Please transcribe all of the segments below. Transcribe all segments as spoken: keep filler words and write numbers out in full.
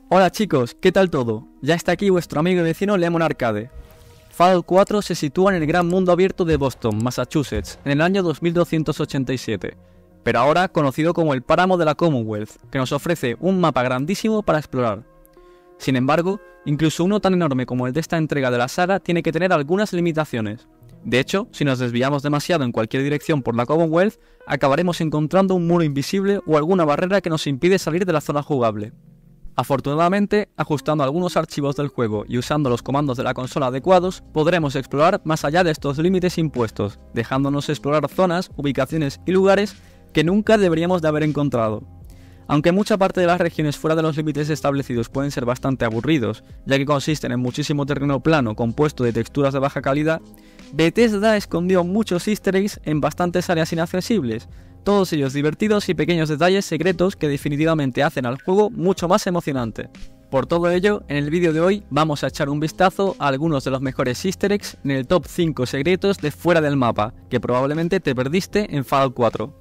Hola chicos, ¿qué tal todo? Ya está aquí vuestro amigo y vecino Lemon Arcade. Fallout cuatro se sitúa en el gran mundo abierto de Boston, Massachusetts, en el año dos mil doscientos ochenta y siete, pero ahora conocido como el Páramo de la Commonwealth, que nos ofrece un mapa grandísimo para explorar. Sin embargo, incluso uno tan enorme como el de esta entrega de la saga tiene que tener algunas limitaciones. De hecho, si nos desviamos demasiado en cualquier dirección por la Commonwealth, acabaremos encontrando un muro invisible o alguna barrera que nos impide salir de la zona jugable. Afortunadamente, ajustando algunos archivos del juego y usando los comandos de la consola adecuados, podremos explorar más allá de estos límites impuestos, dejándonos explorar zonas, ubicaciones y lugares que nunca deberíamos de haber encontrado. Aunque mucha parte de las regiones fuera de los límites establecidos pueden ser bastante aburridos, ya que consisten en muchísimo terreno plano compuesto de texturas de baja calidad, Bethesda escondió muchos easter eggs en bastantes áreas inaccesibles, todos ellos divertidos y pequeños detalles secretos que definitivamente hacen al juego mucho más emocionante. Por todo ello, en el vídeo de hoy vamos a echar un vistazo a algunos de los mejores easter eggs en el top cinco secretos de fuera del mapa, que probablemente te perdiste en Fallout cuatro.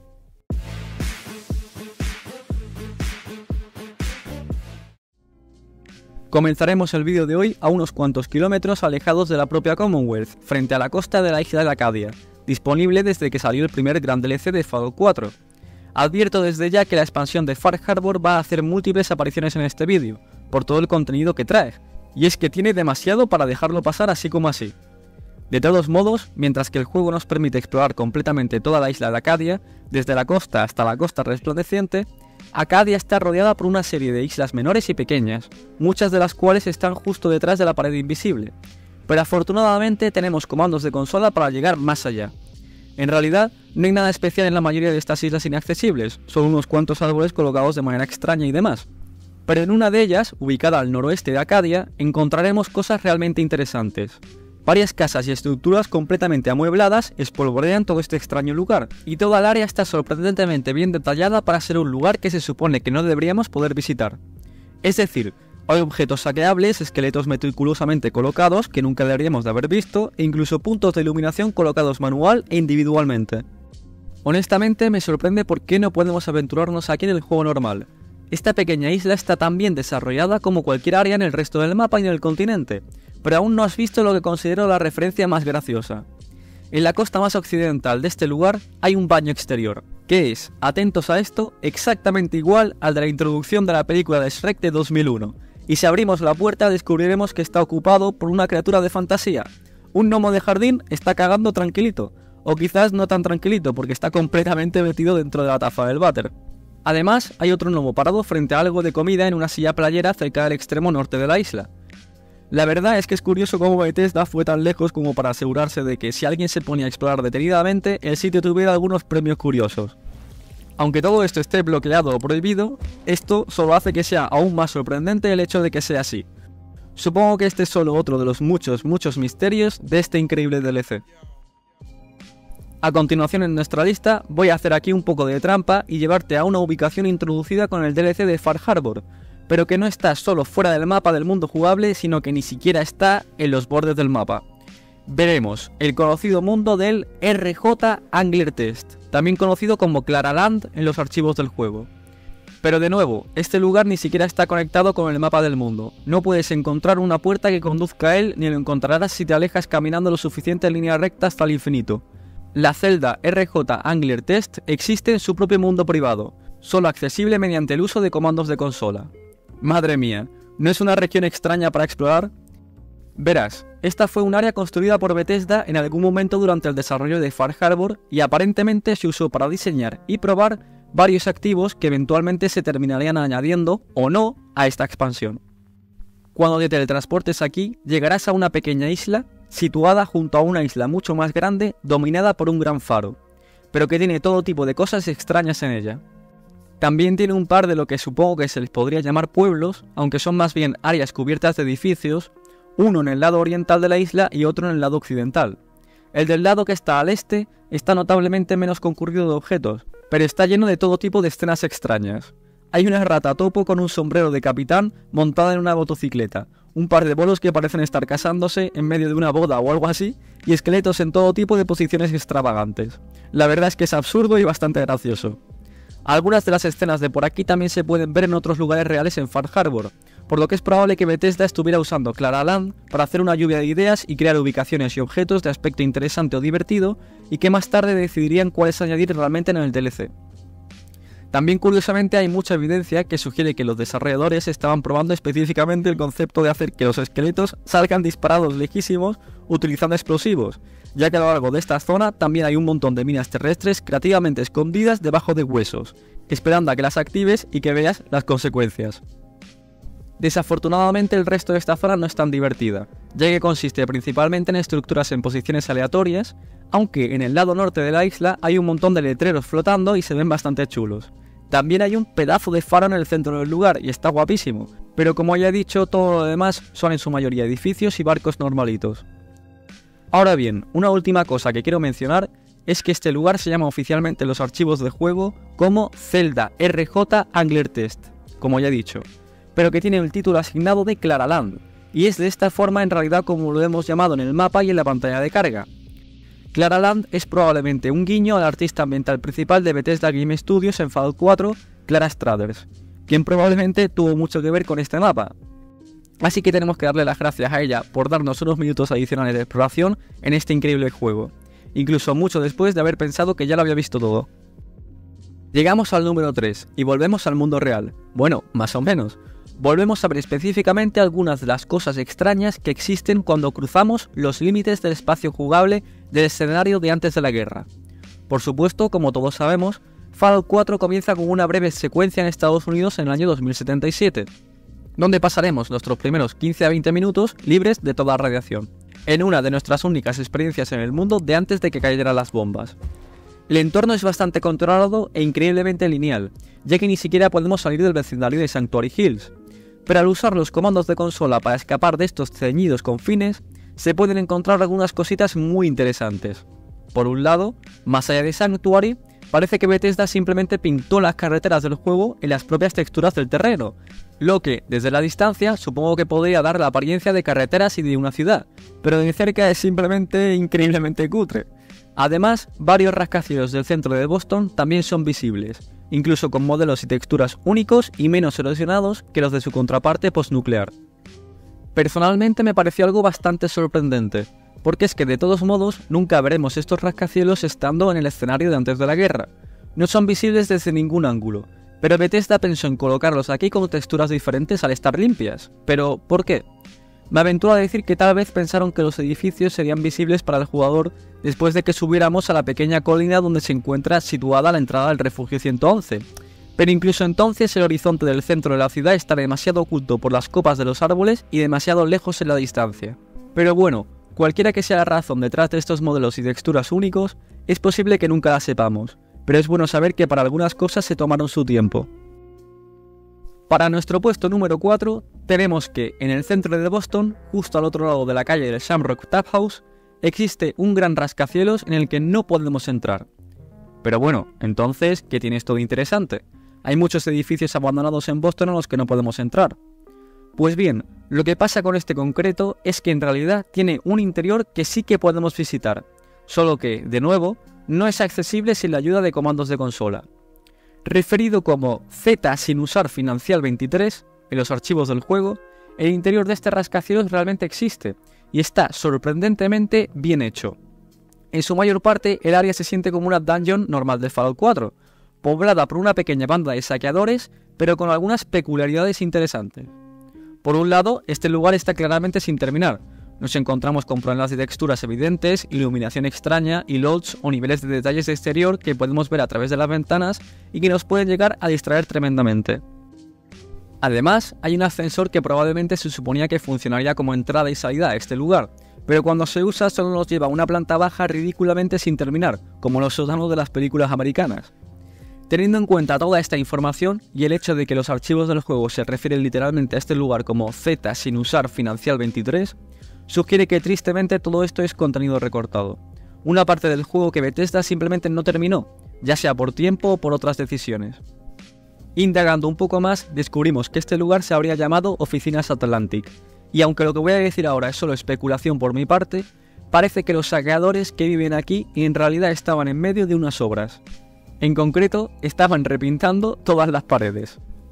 Comenzaremos el vídeo de hoy a unos cuantos kilómetros alejados de la propia Commonwealth, frente a la costa de la isla de Acadia, disponible desde que salió el primer gran D L C de Fallout cuatro. Advierto desde ya que la expansión de Far Harbor va a hacer múltiples apariciones en este vídeo, por todo el contenido que trae, y es que tiene demasiado para dejarlo pasar así como así. De todos modos, mientras que el juego nos permite explorar completamente toda la isla de Acadia, desde la costa hasta la costa resplandeciente, Acadia está rodeada por una serie de islas menores y pequeñas, muchas de las cuales están justo detrás de la pared invisible, pero afortunadamente tenemos comandos de consola para llegar más allá. En realidad, no hay nada especial en la mayoría de estas islas inaccesibles, solo unos cuantos árboles colocados de manera extraña y demás. Pero en una de ellas, ubicada al noroeste de Acadia, encontraremos cosas realmente interesantes. Varias casas y estructuras completamente amuebladas espolvorean todo este extraño lugar, y toda el área está sorprendentemente bien detallada para ser un lugar que se supone que no deberíamos poder visitar. Es decir, hay objetos saqueables, esqueletos meticulosamente colocados que nunca deberíamos de haber visto, e incluso puntos de iluminación colocados manual e individualmente. Honestamente me sorprende por qué no podemos aventurarnos aquí en el juego normal. Esta pequeña isla está tan bien desarrollada como cualquier área en el resto del mapa y en el continente, pero aún no has visto lo que considero la referencia más graciosa. En la costa más occidental de este lugar hay un baño exterior, que es, atentos a esto, exactamente igual al de la introducción de la película de Shrek de dos mil uno, y si abrimos la puerta descubriremos que está ocupado por una criatura de fantasía. Un gnomo de jardín está cagando tranquilito, o quizás no tan tranquilito porque está completamente metido dentro de la taza del váter. Además, hay otro gnomo parado frente a algo de comida en una silla playera cerca del extremo norte de la isla. La verdad es que es curioso cómo Bethesda fue tan lejos como para asegurarse de que si alguien se ponía a explorar detenidamente, el sitio tuviera algunos premios curiosos. Aunque todo esto esté bloqueado o prohibido, esto solo hace que sea aún más sorprendente el hecho de que sea así. Supongo que este es solo otro de los muchos, muchos misterios de este increíble D L C. A continuación en nuestra lista, voy a hacer aquí un poco de trampa y llevarte a una ubicación introducida con el D L C de Far Harbor, pero que no está solo fuera del mapa del mundo jugable, sino que ni siquiera está en los bordes del mapa. Veremos el conocido mundo del R J Angler Test, también conocido como Clara Land en los archivos del juego. Pero de nuevo, este lugar ni siquiera está conectado con el mapa del mundo. No puedes encontrar una puerta que conduzca a él, ni lo encontrarás si te alejas caminando lo suficiente en línea recta hasta el infinito. La celda R J Angler Test existe en su propio mundo privado, solo accesible mediante el uso de comandos de consola. Madre mía, ¿no es una región extraña para explorar? Verás, esta fue un área construida por Bethesda en algún momento durante el desarrollo de Far Harbor y aparentemente se usó para diseñar y probar varios activos que eventualmente se terminarían añadiendo, o no, a esta expansión. Cuando te teletransportes aquí, llegarás a una pequeña isla situada junto a una isla mucho más grande dominada por un gran faro, pero que tiene todo tipo de cosas extrañas en ella. También tiene un par de lo que supongo que se les podría llamar pueblos, aunque son más bien áreas cubiertas de edificios, uno en el lado oriental de la isla y otro en el lado occidental. El del lado que está al este está notablemente menos concurrido de objetos, pero está lleno de todo tipo de escenas extrañas. Hay una rata topo con un sombrero de capitán montada en una motocicleta, un par de bolos que parecen estar casándose en medio de una boda o algo así, y esqueletos en todo tipo de posiciones extravagantes. La verdad es que es absurdo y bastante gracioso. Algunas de las escenas de por aquí también se pueden ver en otros lugares reales en Far Harbor, por lo que es probable que Bethesda estuviera usando Clara-Land para hacer una lluvia de ideas y crear ubicaciones y objetos de aspecto interesante o divertido, y que más tarde decidirían cuáles añadir realmente en el D L C. También curiosamente hay mucha evidencia que sugiere que los desarrolladores estaban probando específicamente el concepto de hacer que los esqueletos salgan disparados lejísimos utilizando explosivos, ya que a lo largo de esta zona también hay un montón de minas terrestres creativamente escondidas debajo de huesos, esperando a que las actives y que veas las consecuencias. Desafortunadamente el resto de esta zona no es tan divertida, ya que consiste principalmente en estructuras en posiciones aleatorias, aunque en el lado norte de la isla hay un montón de letreros flotando y se ven bastante chulos. También hay un pedazo de faro en el centro del lugar y está guapísimo, pero como ya he dicho, todo lo demás son en su mayoría edificios y barcos normalitos. Ahora bien, una última cosa que quiero mencionar es que este lugar se llama oficialmente en los archivos del juego como Zelda R J Angler Test, como ya he dicho, pero que tiene el título asignado de Clara-Land, y es de esta forma en realidad como lo hemos llamado en el mapa y en la pantalla de carga. Clara-Land es probablemente un guiño al artista ambiental principal de Bethesda Game Studios en Fallout cuatro, Clara Struthers, quien probablemente tuvo mucho que ver con este mapa. Así que tenemos que darle las gracias a ella por darnos unos minutos adicionales de exploración en este increíble juego, incluso mucho después de haber pensado que ya lo había visto todo. Llegamos al número tres y volvemos al mundo real, bueno, más o menos. Volvemos a ver específicamente algunas de las cosas extrañas que existen cuando cruzamos los límites del espacio jugable del escenario de antes de la guerra. Por supuesto, como todos sabemos, Fallout cuatro comienza con una breve secuencia en Estados Unidos en el año dos mil setenta y siete, donde pasaremos nuestros primeros quince a veinte minutos libres de toda radiación, en una de nuestras únicas experiencias en el mundo de antes de que cayeran las bombas. El entorno es bastante controlado e increíblemente lineal, ya que ni siquiera podemos salir del vecindario de Sanctuary Hills, pero al usar los comandos de consola para escapar de estos ceñidos confines, se pueden encontrar algunas cositas muy interesantes. Por un lado, más allá de Sanctuary, parece que Bethesda simplemente pintó las carreteras del juego en las propias texturas del terreno, lo que, desde la distancia, supongo que podría dar la apariencia de carreteras y de una ciudad, pero de cerca es simplemente increíblemente cutre. Además, varios rascacielos del centro de Boston también son visibles, incluso con modelos y texturas únicos y menos erosionados que los de su contraparte postnuclear. Personalmente me pareció algo bastante sorprendente, porque es que de todos modos nunca veremos estos rascacielos estando en el escenario de antes de la guerra. No son visibles desde ningún ángulo, pero Bethesda pensó en colocarlos aquí con texturas diferentes al estar limpias. Pero, ¿por qué? Me aventuro a decir que tal vez pensaron que los edificios serían visibles para el jugador después de que subiéramos a la pequeña colina donde se encuentra situada la entrada del refugio ciento once, pero incluso entonces el horizonte del centro de la ciudad está demasiado oculto por las copas de los árboles y demasiado lejos en la distancia. Pero bueno, cualquiera que sea la razón detrás de estos modelos y texturas únicos, es posible que nunca la sepamos, pero es bueno saber que para algunas cosas se tomaron su tiempo. Para nuestro puesto número cuatro, tenemos que en el centro de Boston, justo al otro lado de la calle del Shamrock Tap House, existe un gran rascacielos en el que no podemos entrar. Pero bueno, entonces, ¿qué tiene esto de interesante? Hay muchos edificios abandonados en Boston a los que no podemos entrar. Pues bien, lo que pasa con este concreto es que en realidad tiene un interior que sí que podemos visitar, solo que, de nuevo, no es accesible sin la ayuda de comandos de consola. Referido como Z sin usar Financial veintitrés, en los archivos del juego, el interior de este rascacielos realmente existe, y está sorprendentemente bien hecho. En su mayor parte, el área se siente como una dungeon normal de Fallout cuatro, poblada por una pequeña banda de saqueadores, pero con algunas peculiaridades interesantes. Por un lado, este lugar está claramente sin terminar. Nos encontramos con problemas de texturas evidentes, iluminación extraña y loads o niveles de detalles de exterior que podemos ver a través de las ventanas y que nos pueden llegar a distraer tremendamente. Además, hay un ascensor que probablemente se suponía que funcionaría como entrada y salida a este lugar, pero cuando se usa solo nos lleva a una planta baja ridículamente sin terminar, como los sótanos de las películas americanas. Teniendo en cuenta toda esta información y el hecho de que los archivos del juego se refieren literalmente a este lugar como Z sin usar Financial veintitrés, sugiere que tristemente todo esto es contenido recortado, una parte del juego que Bethesda simplemente no terminó, ya sea por tiempo o por otras decisiones. Indagando un poco más, descubrimos que este lugar se habría llamado Oficinas Atlantic, y aunque lo que voy a decir ahora es solo especulación por mi parte, parece que los saqueadores que viven aquí en realidad estaban en medio de unas obras. En concreto, estaban repintando todas las paredes.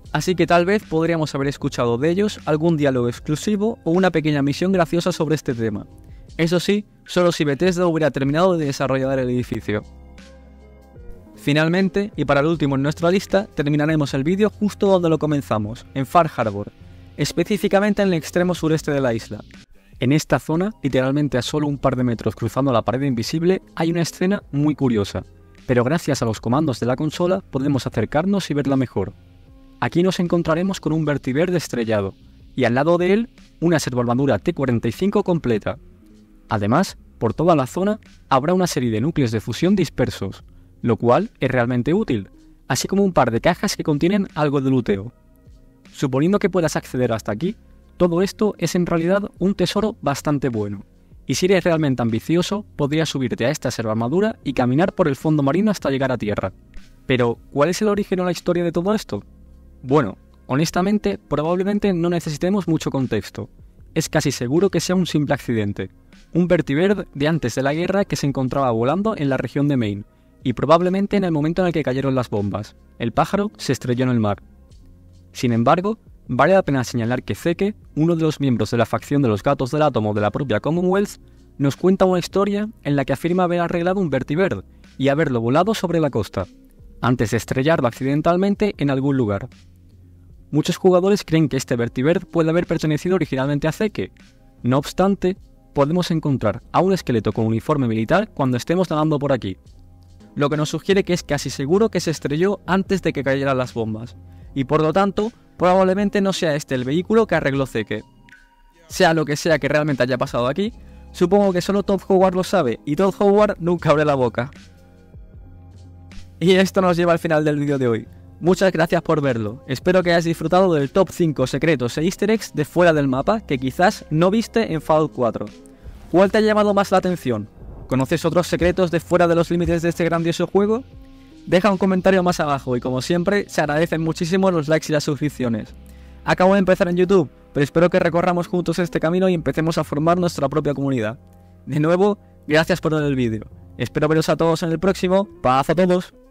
Así que tal vez podríamos haber escuchado de ellos algún diálogo exclusivo o una pequeña misión graciosa sobre este tema. Eso sí, solo si Bethesda hubiera terminado de desarrollar el edificio. Finalmente, y para el último en nuestra lista, terminaremos el vídeo justo donde lo comenzamos, en Far Harbor, específicamente en el extremo sureste de la isla. En esta zona, literalmente a solo un par de metros cruzando la pared invisible, hay una escena muy curiosa, pero gracias a los comandos de la consola podemos acercarnos y verla mejor. Aquí nos encontraremos con un vertiverde estrellado, y al lado de él, una servoarmadura T cuarenta y cinco completa. Además, por toda la zona, habrá una serie de núcleos de fusión dispersos, lo cual es realmente útil, así como un par de cajas que contienen algo de luteo. Suponiendo que puedas acceder hasta aquí, todo esto es en realidad un tesoro bastante bueno, y si eres realmente ambicioso, podrías subirte a esta servoarmadura y caminar por el fondo marino hasta llegar a tierra. Pero, ¿cuál es el origen o la historia de todo esto? Bueno, honestamente, probablemente no necesitemos mucho contexto. Es casi seguro que sea un simple accidente, un vertibird de antes de la guerra que se encontraba volando en la región de Maine, y probablemente en el momento en el que cayeron las bombas, el pájaro se estrelló en el mar. Sin embargo, vale la pena señalar que Zeke, uno de los miembros de la facción de los gatos del átomo de la propia Commonwealth, nos cuenta una historia en la que afirma haber arreglado un vertibird y haberlo volado sobre la costa, antes de estrellarlo accidentalmente en algún lugar. Muchos jugadores creen que este vertibird puede haber pertenecido originalmente a Zeke. No obstante, podemos encontrar a un esqueleto con uniforme militar cuando estemos nadando por aquí, lo que nos sugiere que es casi seguro que se estrelló antes de que cayeran las bombas, y por lo tanto, probablemente no sea este el vehículo que arregló Zeke. Sea lo que sea que realmente haya pasado aquí, supongo que solo Todd Howard lo sabe, y Todd Howard nunca abre la boca. Y esto nos lleva al final del vídeo de hoy. Muchas gracias por verlo, espero que hayas disfrutado del top cinco secretos e easter eggs de fuera del mapa que quizás no viste en Fallout cuatro. ¿Cuál te ha llamado más la atención? ¿Conoces otros secretos de fuera de los límites de este grandioso juego? Deja un comentario más abajo y como siempre se agradecen muchísimo los likes y las suscripciones. Acabo de empezar en YouTube, pero espero que recorramos juntos este camino y empecemos a formar nuestra propia comunidad. De nuevo, gracias por ver el vídeo. Espero veros a todos en el próximo. ¡Paz a todos!